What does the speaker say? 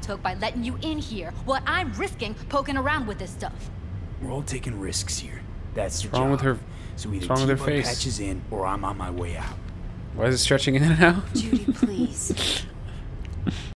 took by letting you in here, what I'm risking poking around with this stuff. We're all taking risks here. That's the What's wrong job. with her? So either wrong with her keep our face? patches in, or I'm on my way out. Why is it stretching in and out? Judy, please.